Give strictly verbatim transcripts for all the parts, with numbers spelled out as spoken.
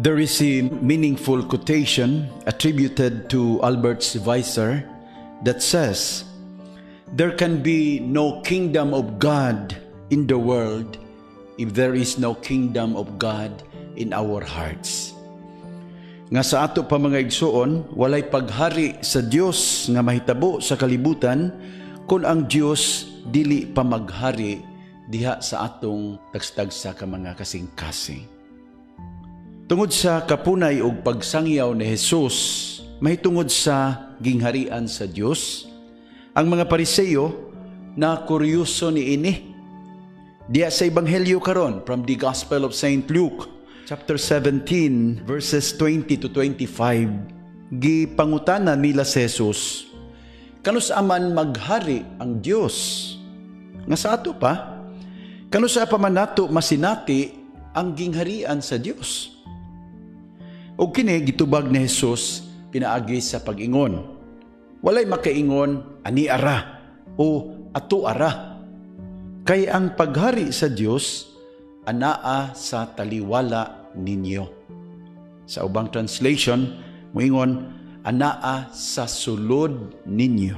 There is a meaningful quotation attributed to Albert Schweitzer that says, "There can be no kingdom of God in the world if there is no kingdom of God in our hearts." Nga sa ato pa mga igsuon, walay paghari sa Dios nga mahitabo sa kalibutan kung ang Dios dili pa maghari diha sa atong tagsa ka mga kasing-kasing. Tungod sa kapunay ug pagsangyaw ni Jesus, mahitungod sa gingharian sa Dios, ang mga Pariseo na kuryoso ni ini. Diya sa Ebanghelyo karon from the Gospel of Saint Luke, chapter seventeen, verses twenty to twenty-five, gipangutanan nila si Jesus, kanus aman maghari ang Dios? Nga sa ato pa, kanus pa man nato masinati ang gingharian sa Dios? O kini gitubag ni Jesus pinaagi sa pag-ingon. Walay makaingon ani ara o ato ara. Kay ang paghari sa Dios anaa sa taliwala ninyo. Sa ubang translation, moingon anaa sa sulod ninyo.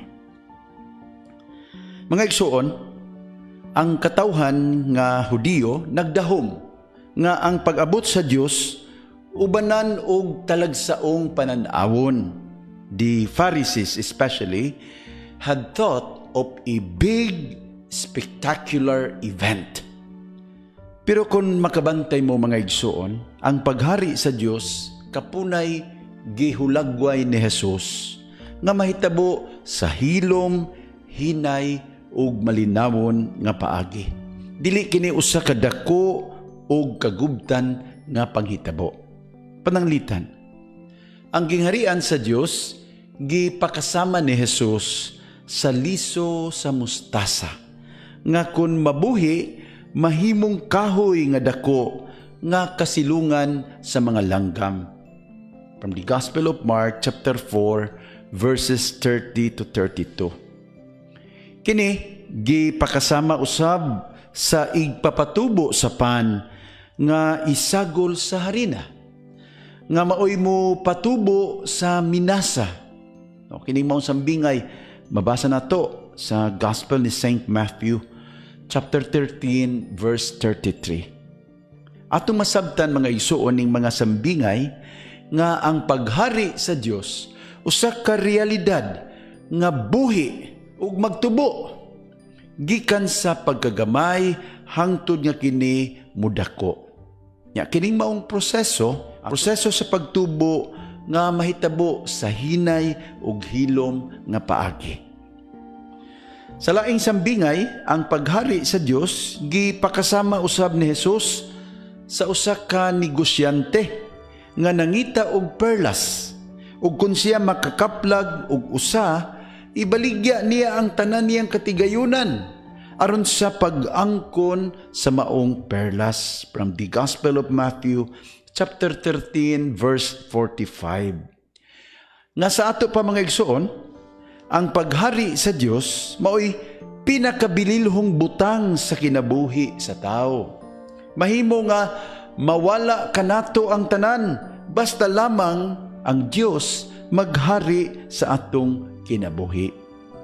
Mga igsuon, ang katawhan nga Hudiyo nagdahom nga ang pag-abot sa Dios ubanan og talagsaong pananawon. The Pharisees especially had thought of a big, spectacular event. Pero kung makabantay mo mga igsuon, ang paghari sa Dios kapunay gihulagway ni Jesus nga mahitabo sa hilom, hinay ug malinawon nga paagi. Dili kini usa ka dako ug kagubtan nga panghitabo. Pananglitan, ang gingharian sa Dios gipakasama ni Jesus sa liso sa mustasa nga kun mabuhi mahimong kahoy nga dako nga kasilungan sa mga langgam. From the Gospel of Mark chapter four verses thirty to thirty-two. Kini gipakasama usab sa igpapatubo sa pan nga isagol sa harina nga maoy mo patubo sa minasa. No, kining maong sambingay, mabasa na to sa Gospel ni Saint Matthew, chapter thirteen, verse thirty-three. Atong masabtan mga isuon ning mga sambingay nga ang paghari sa Dios usa ka realidad nga buhi ug magtubo gikan sa pagkagamay hangtod nga kini mudako. Nya kining maong proseso, proseso sa pagtubo nga mahitabo sa hinay ug hilom nga paagi. Sa laing sambingay, ang paghari sa Dios gipakasama usab ni Jesus sa usa ka negosyante nga nangita og perlas, ug kun siya makakaplag og usa, ibaligya niya ang tanan niyang katigayunan aron sa pag-angkon sa maong perlas. From the Gospel of Matthew chapter thirteen, verse forty-five. Nga sa ato pa mga igsuon, ang paghari sa Dios maoy pinakabililhong butang sa kinabuhi sa tao. Mahimo nga mawala kanato ang tanan basta lamang ang Dios maghari sa atong kinabuhi.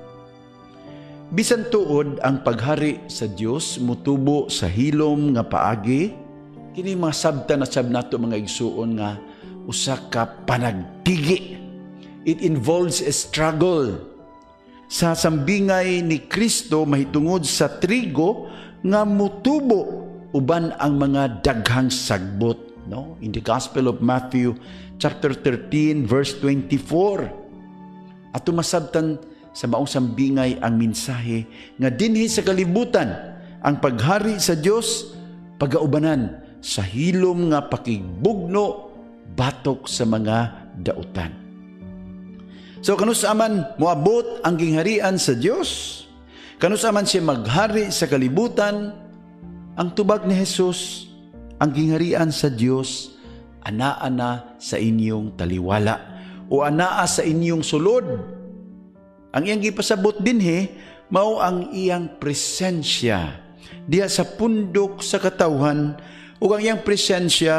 Bisan tuod ang paghari sa Dios mutubo sa hilom nga paagi, kini mga sabta na sab nato mga igsuon nga usa ka panagtigi. It involves a struggle. Sa sambingay ni Kristo mahitungod sa trigo nga mutubo uban ang mga daghang sagbot, no? In the Gospel of Matthew chapter thirteen, verse twenty-four. Ato masabtan sa maong sambingay ang mensahe nga dinhi sa kalibutan ang paghari sa Dios pagaubanan sa hilom nga pakigbugno batok sa mga dautan. So kanusa man moabot ang gingharian sa Dios? Kanusa man siya maghari sa kalibutan? Ang tubag ni Jesus, ang gingharian sa Dios anaa na sa inyong taliwala o anaa sa inyong sulod. Ang iyang gipasabot dinhi mao ang iyang presensya diha sa pundok sa katawhan ug ang iyang presensya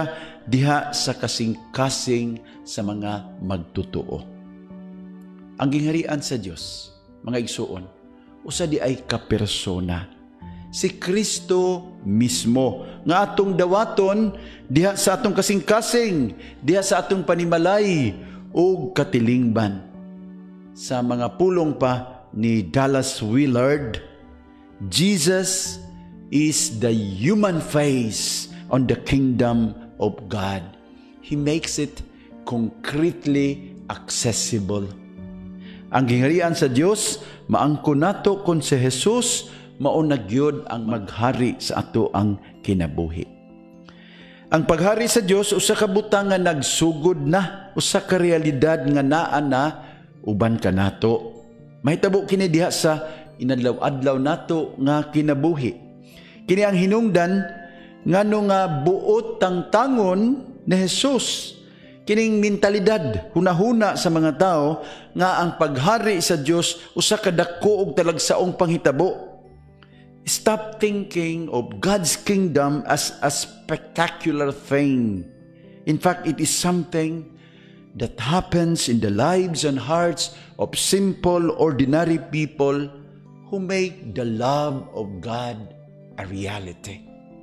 diha sa kasing-kasing sa mga magtutuo. Ang gingharian sa Dios, mga igsuon, usa di ay kapersona. Si Kristo mismo nga atong dawaton diha sa atong kasing-kasing, diha sa atong panimalay ug katilingban. Sa mga pulong pa ni Dallas Willard, Jesus is the human face on the kingdom of God. He makes it concretely accessible. Ang gingharian sa Dios maangkon nato kon si Jesus mao na gyud ang maghari sa ato ang kinabuhi. Ang paghari sa Dios usa ka butang nga nagsugod na, usa ka realidad nga naa na uban ka nato. Mahitabo kini diha sa inadlaw-adlaw nato nga kinabuhi. Kini ang hinungdan ngano nga buot tangtangon ni Jesus. Kining mentalidad hunahuna sa mga tao nga ang paghari sa Dios usa ka dako og talagsaong panghitabo. Stop thinking of God's kingdom as a spectacular thing. In fact, it is something that happens in the lives and hearts of simple, ordinary people who make the love of God a reality.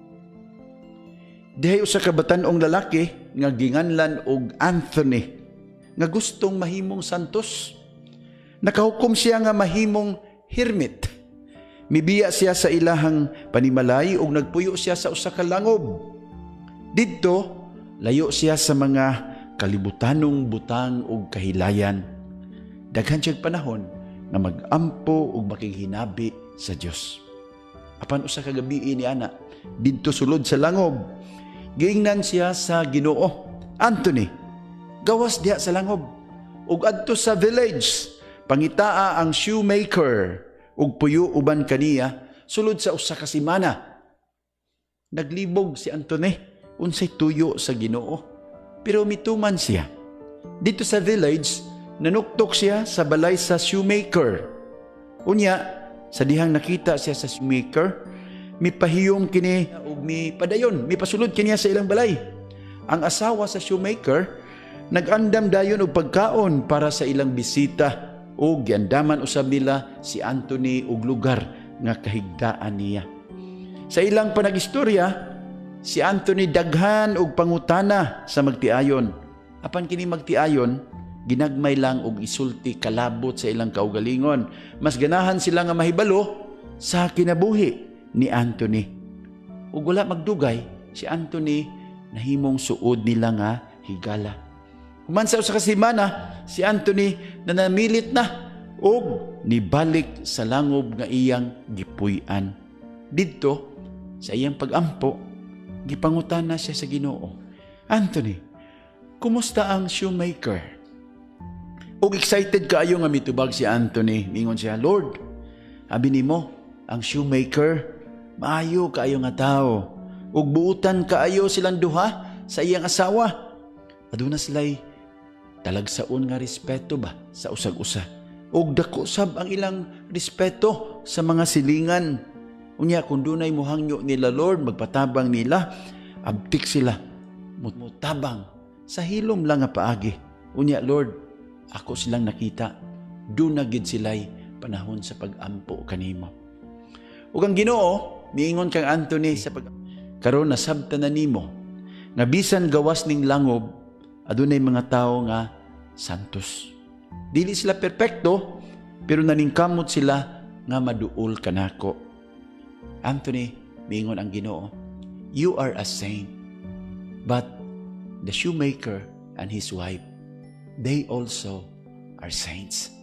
Dihay usa ka batan-ong lalaki nga ginganlan og Anthony nga gustong mahimong santos. Nakahukom siya nga mahimong hermit. Mibiya siya sa ilahang panimalay ug nagpuyo siya sa usa ka langob. Didto layo siya sa mga kalibutanong butang ug kahilayan. Daghan siyang panahon na mag-ampo ug makighinabi sa Dios. Apan usa ka gabi ni ana didto sulod sa langob, giingnan siya sa Ginoo. Anthony, gawas diha sa langob ug adto sa village, pangitaa ang shoemaker ug puyo uban kaniya sulod sa usa ka semana. Naglibog si Anthony unsay tuyo sa Ginoo, pero mituman siya. Dito sa village, nanuktok siya sa balay sa shoemaker. Unya, sa dihang nakita siya sa shoemaker, mipahiyom kini ug mipadayon, mipasulod kiniya sa ilang balay. Ang asawa sa shoemaker nag-andam dayon og pagkaon para sa ilang bisita ug giandaman usab nila si Anthony og lugar nga kahigdaan niya. Sa ilang panagistorya, si Anthony daghan og pangutana sa magtiayon. Apan kini magtiayon, ginagmay lang og isulti kalabot sa ilang kaugalingon. Mas ganahan sila nga mahibalo sa kinabuhi ni Anthony. Ug wala magdugay, si Anthony nahimong suod nila nga higala. Human sa usa ka semana, si Anthony nanamilit na ug nibalik sa langob nga iyang gipuy-an. Didto sa iyang pagampo, gipangutana siya sa Ginoo, Anthony, kumusta ang shoemaker? Ug excited kaayo nga mitubag si Anthony. Ningon siya, Lord, abi nimo, ang shoemaker, maayo kaayo nga tao. Ug buutan kaayo silang duha sa iyang asawa. Aduna sila'y talagsaon nga respeto ba sa usag-usa. Ug dako sab ang ilang respeto sa mga silingan. Unya kung dunay muhangyo nila Lord, magpatabang nila, abtik sila, mutabang sa hilom lang nga paagi. Unya Lord, ako silang nakita, doon na gid sila'y panahon sa pag-ampo kanimo. Ug ang Ginoo miingon kang Anthony sa pag karon nasabta na nimo nga bisan gawas ning langob adunay mga tao nga santos. Dili sila perpekto, pero naningkamot sila nga maduol kanako. Anthony, miingon ang Ginoo, you are a saint, but the shoemaker and his wife, they also are saints.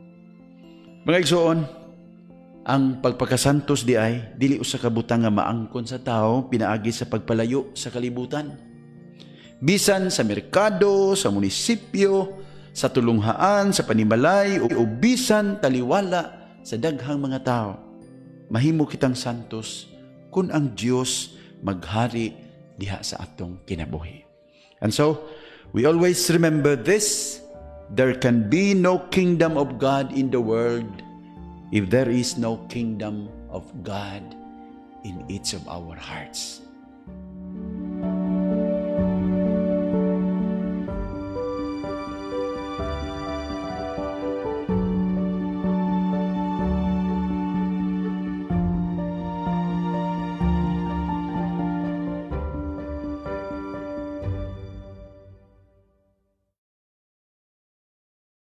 Mga igsoon, ang pagpakasantos di ay dili usa ka butang nga maangkon sa tao pinaagi sa pagpalayo sa kalibutan. Bisan sa merkado, sa munisipyo, sa tulunghaan, sa panimalay, o bisan taliwala sa daghang mga tao, mahimo kitang santos kung ang Dios maghari diha sa atong kinabuhi. And so, we always remember this: there can be no kingdom of God in the world if there is no kingdom of God in each of our hearts.